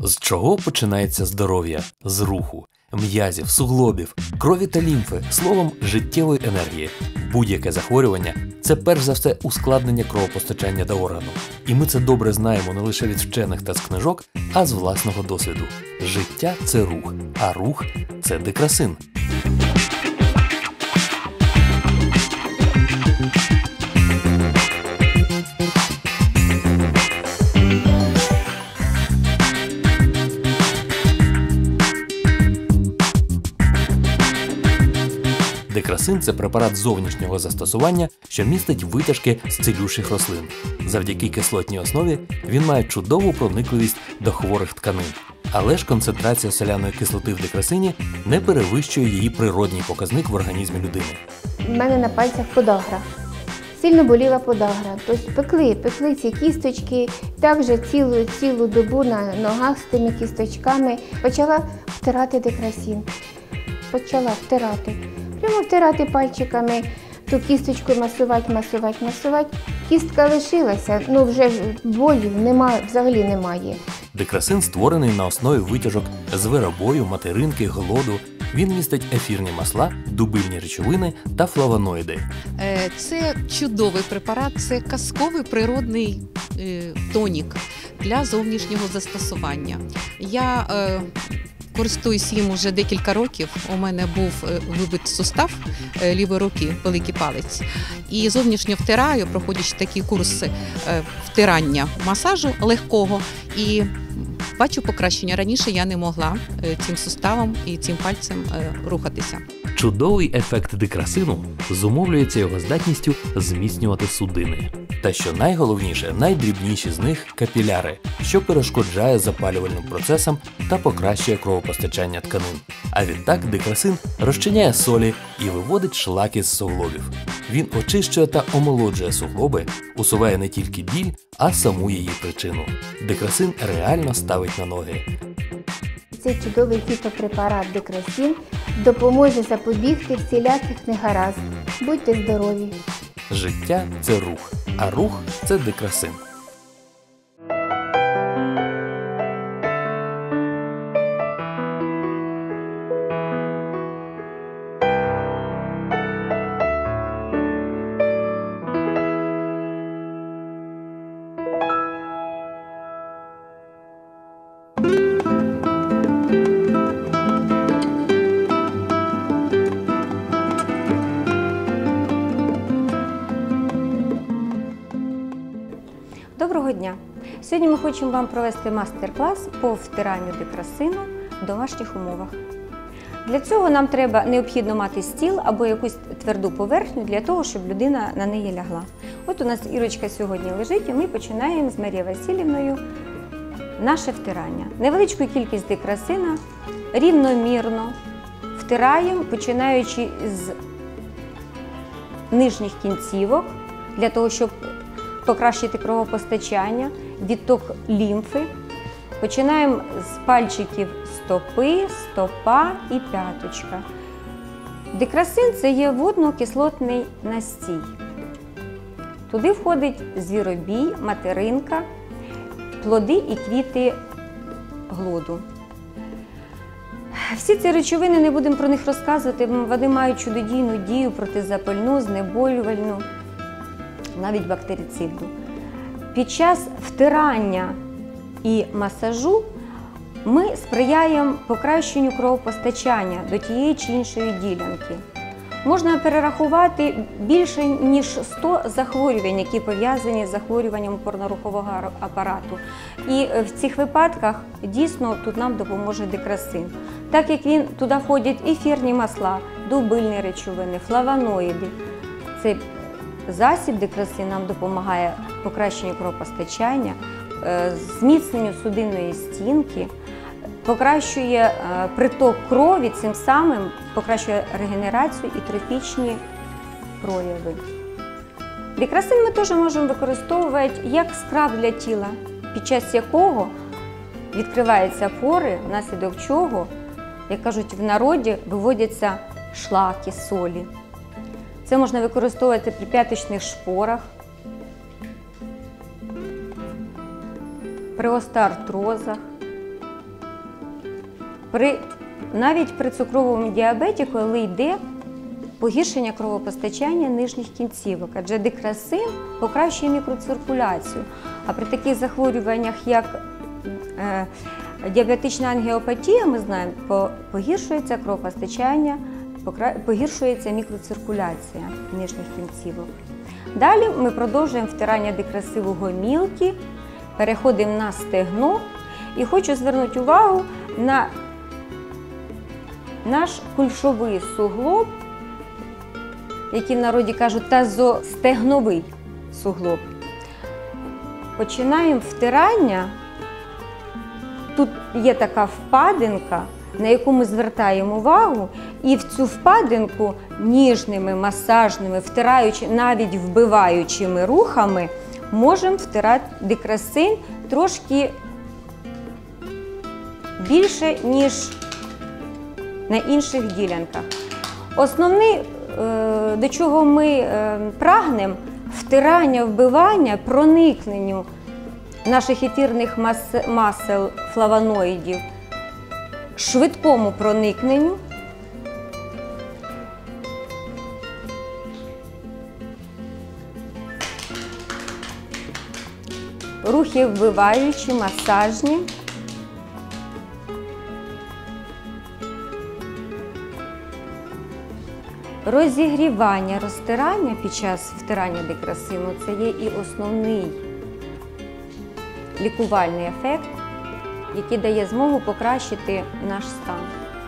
З чого починається здоров'я? З руху, м'язів, суглобів, крові та лімфи, словом, життєвої енергії. Будь-яке захворювання – це перш за все ускладнення кровопостачання до органу. І ми це добре знаємо не лише від вчених та з книжок, а з власного досвіду. Життя – це рух, а рух – це дикрасин. Дикрасин – це препарат зовнішнього застосування, що містить витяжки з цілющих рослин. Завдяки кислотній основі він має чудову проникливість до хворих тканин. Але ж концентрація соляної кислоти в дикрасині не перевищує її природній показник в організмі людини. У мене на пальцях подагра. Сильно боліла подагра, тобто пекли ці кісточки, також цілу добу на ногах з тими кісточками. Почала втирати дикрасин. Прямо втирати пальчиками, ту кісточку масувати. Кістка лишилася, вже болів взагалі немає. Дикрасин створений на основі витяжок з виробою, материнки, глоду. Він містить ефірні масла, дубильні речовини та флавоноїди. Це чудовий препарат, це казковий природний тонік для зовнішнього застосування. Я користуюсь їм уже декілька років. У мене був вибит сустав лівої руки, великий палець. І зовнішньо втираю, проходячи такі курси втирання масажу легкого. І бачу покращення. Раніше я не могла цим суставом і цим пальцем рухатися. Чудовий ефект дикрасину зумовлюється його здатністю зміцнювати судини. Та що найголовніше, найдрібніші з них – капіляри, що перешкоджає запалювальним процесам та покращує кровопостачання тканин. А відтак дикрасин розчиняє солі і виводить шлаки з суглобів. Він очищує та омолоджує суглоби, усуває не тільки біль, а саму її причину. Дикрасин реально ставить на ноги. Цей чудовий фітопрепарат дикрасин допоможе запобігти всіляких негаразд. Будьте здорові! Життя – це рух, а рух – це дикрасин. Доброго дня! Сьогодні ми хочемо вам провести майстер-клас по втиранню дикрасину в домашніх умовах. Для цього нам необхідно мати стіл або якусь тверду поверхню для того, щоб людина на неї лягла. От у нас Ірочка сьогодні лежить і ми починаємо з Марією Васильівною наше втирання. Невеличку кількість дикрасина рівномірно втираємо, починаючи з нижніх кінцівок, для того, щоб покращити кровопостачання, відток лімфи. Починаємо з пальчиків стопи, стопа і п'яточка. Дикрасин – це є водно-кислотний настій. Туди входить звіробій, материнка, плоди і квіти глоду. Всі ці речовини, не будемо про них розказувати, вони мають чудодійну дію протизапальну, знеболювальну, навіть бактерицидну. Під час втирання і масажу ми сприяємо покращенню кровопостачання до тієї чи іншої ділянки. Можна перерахувати більше ніж 100 захворювань, які пов'язані з захворюванням опорно-рухового апарату. І в цих випадках дійсно тут нам допоможе дикрасин. Так як туди входять ефірні масла, дубильні речовини, флавоноїди. Цей засіб дикрасин нам допомагає покращенню кровопостачання, зміцненню судинної стінки, покращує приток крові, цим самим покращує регенерацію і трофічні прояви. Дикрасин ми теж можемо використовувати як скраб для тіла, під час якого відкриваються пори, внаслідок чого, як кажуть в народі, виводяться шлаки, солі. Це можна використовувати при п'яточних шпорах, при остеоартрозах, навіть при цукровому діабеті, коли йде погіршення кровопостачання нижніх кінцівок, адже дикрасин покращує мікроциркуляцію. А при таких захворюваннях, як діабетична ангіопатія, ми знаємо, погіршується кровопостачання, погіршується мікроциркуляція нижніх кінцівок. Далі ми продовжуємо втирання дикрасиву гомілки, переходимо на стегно і хочу звернути увагу на наш кульшовий суглоб, який в народі кажуть тазостегновий суглоб. Починаємо втирання. Тут є така впадинка, на яку ми звертаємо увагу, і в цю впадинку ніжними, масажними, втираючи, навіть вбиваючими рухами, можемо втирати дикрасин трошки більше, ніж на інших ділянках. Основне, до чого ми прагнемо, втирання, вбивання, проникненню наших ефірних масел флавоноїдів, швидкому проникненню, рухи вбиваючі, масажні. Розігрівання, розтирання під час втирання дикрасину – це є і основний лікувальний ефект, який дає змогу покращити наш стан.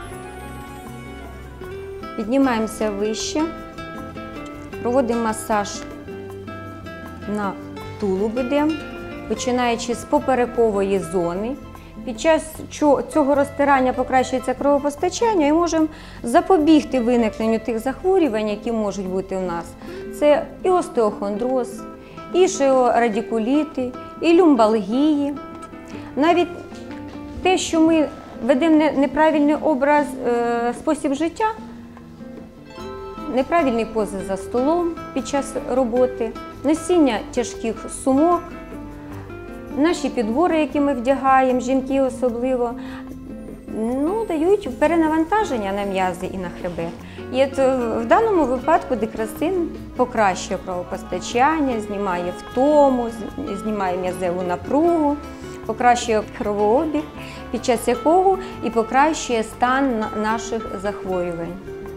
Піднімаємося вище, проводимо масаж на тулуб, починаючи з поперекової зони. Під час цього розтирання покращується кровопостачання і можемо запобігти виникненню тих захворювань, які можуть бути у нас. Це і остеохондроз, і шеорадикуліти, і люмбалгії. Навіть те, що ми ведемо неправильний спосіб життя, неправильні пози за столом під час роботи, носіння тяжких сумок, наші підбори, які ми вдягаємо, жінки особливо, дають перенавантаження на м'язи і на хребет. І в даному випадку дикрасин покращує кровопостачання, знімає втому, знімає м'язеву напругу, покращує кровообіг, під час якого і покращує стан наших захворювань.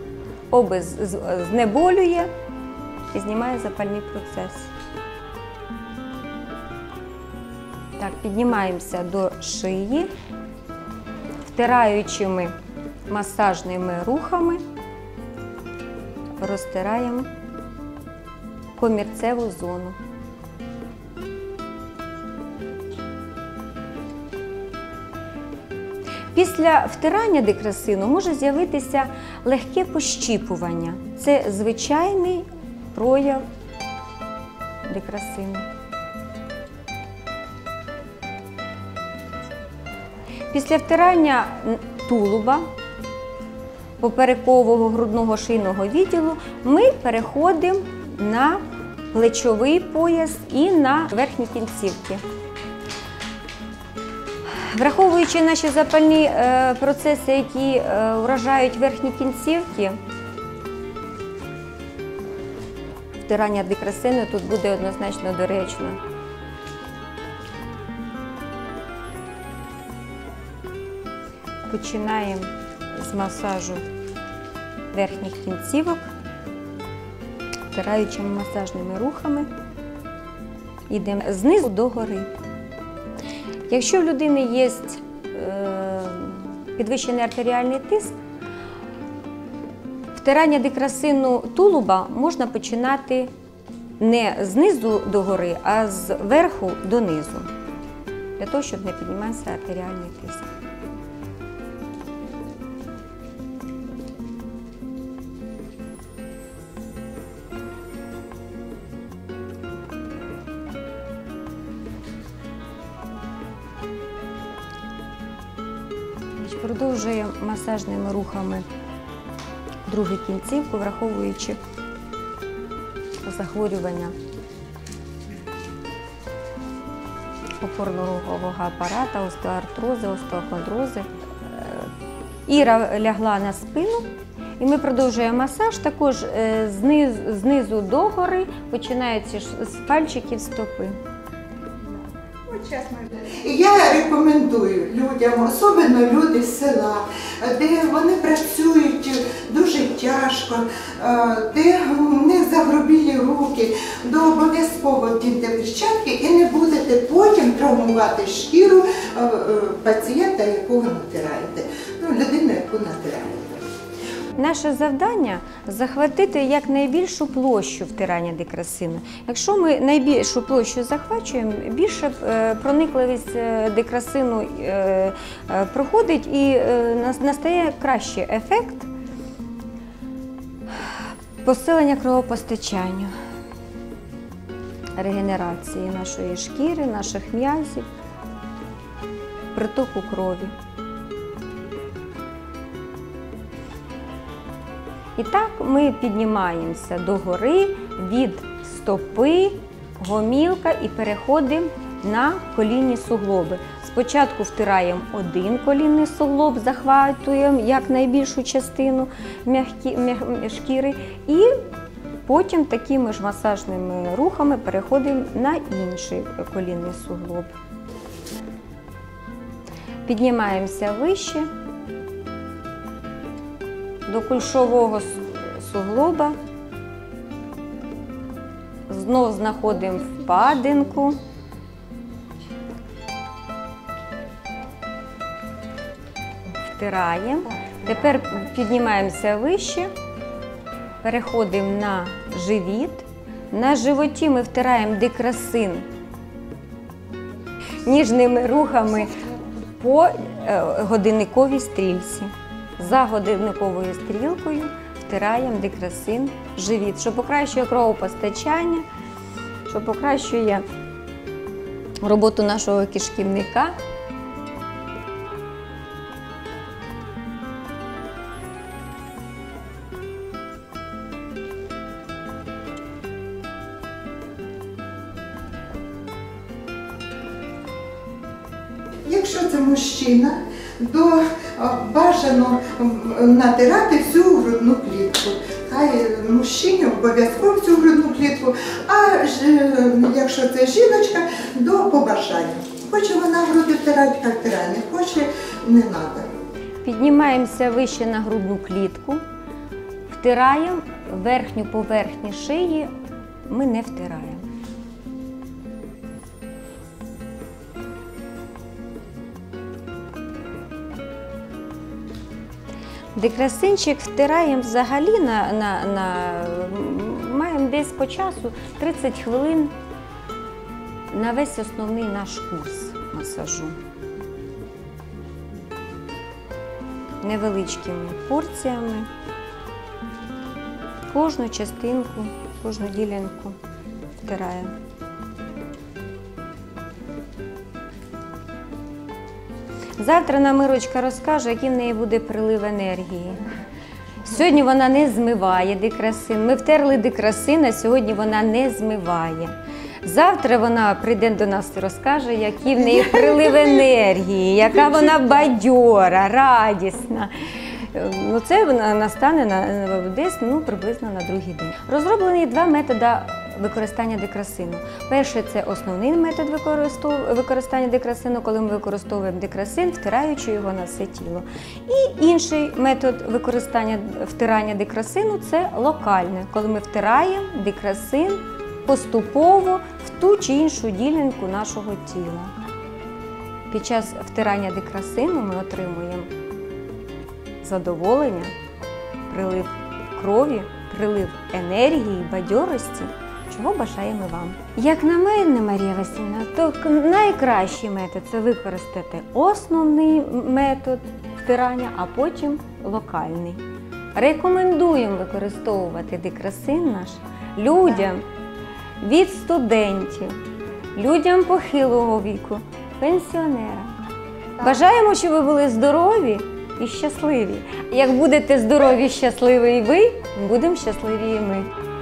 Знеболює і знімає запальний процес. Так, піднімаємося до шиї, втираючими масажними рухами розтираємо комірцеву зону. Після втирання дикрасину може з'явитися легке пощіпування. Це звичайний прояв дикрасину. Після втирання тулуба, поперекового грудного шийного відділу, ми переходимо на плечовий пояс і на верхні кінцівки. Враховуючи наші запальні процеси, які вражають верхні кінцівки, втирання дикрасину тут буде однозначно доречно. Починаємо з масажу верхніх кінцівок, втираючими масажними рухами, йдемо знизу до гори. Якщо в людини є підвищений артеріальний тиск, втирання дикрасину тулуба можна починати не знизу до гори, а зверху донизу, для того, щоб не піднімався артеріальний тиск. Продовжуємо масажними рухами другу кінцівку, враховуючи захворювання опорно-рухового апарата, остеоартрози, остеохондрози. Іра лягла на спину, і ми продовжуємо масаж також знизу догори, починаючи з пальчиків стопи. Я рекомендую людям, особливо люди з села, де вони працюють дуже тяжко, де в них загрубілі руки, до обов'язково вдіньте перчатки і не будете потім травмувати шкіру пацієнта, якого натираєте, людину, яку натираєте. Наше завдання – захватити якнайбільшу площу втирання дикрасину. Якщо ми найбільшу площу захвачуємо, більше проникливість дикрасину проходить і настає кращий ефект посилення кровопостачання, регенерації нашої шкіри, наших м'язів, притоку крові. І так ми піднімаємося догори від стопи, гомілка і переходимо на колінні суглоби. Спочатку втираємо один колінний суглоб, захватуємо як найбільшу частину шкіри і потім такими ж масажними рухами переходимо на інший колінний суглоб. Піднімаємося вище до кульшового суглоба, знов знаходимо впадинку, втираємо. Тепер піднімаємося вище, переходимо на живіт. На животі ми втираємо дикрасин ніжними рухами по годинниковій стрільці. За годинниковою стрілкою втираємо дикрасин в живіт, що покращує кровопостачання, що покращує роботу нашого кишківника. Якщо це мужчина, то бажано натирати всю грудну клітку. Хай мужчині обов'язково всю грудну клітку, а якщо це жіночка, до побажання. Хоче вона груди втирати, хай втирає, не хоче, не треба. Піднімаємося вище на грудну клітку, втираємо верхню поверхню шиї, ми не втираємо. Дикрасинчик втираємо взагалі, маємо десь по часу 30 хвилин на весь основний наш курс масажу. Невеличкими порціями, кожну частинку, кожну ділянку втираємо. Завтра нам Ірочка розкаже, який в неї буде прилив енергії. Сьогодні вона не змиває дикрасин. Ми втерли дикрасин, а сьогодні вона не змиває. Завтра вона прийде до нас і розкаже, який в неї прилив енергії, яка вона бадьора, радісна. Це настане десь приблизно на другий день. Розроблені два методи використання дикрасину. Перший – це основний метод використання дикрасину, коли ми використовуємо дикрасин, втираючи його на все тіло. І інший метод використання втирання дикрасину – це локальне, коли ми втираємо дикрасин поступово в ту чи іншу ділянку нашого тіла. Під час втирання дикрасину ми отримуємо задоволення, прилив крові, прилив енергії, бадьорості, чого бажаємо вам. Як на мене, Марія Васильівна, то найкращий метод – це використати основний метод втирання, а потім локальний. Рекомендуємо використовувати дикрасин наш людям від студентів, людям похилого віку, пенсіонерам. Бажаємо, щоб ви були здорові і щасливі. Як будете здорові і щасливі і ви, будемо щасливі і ми.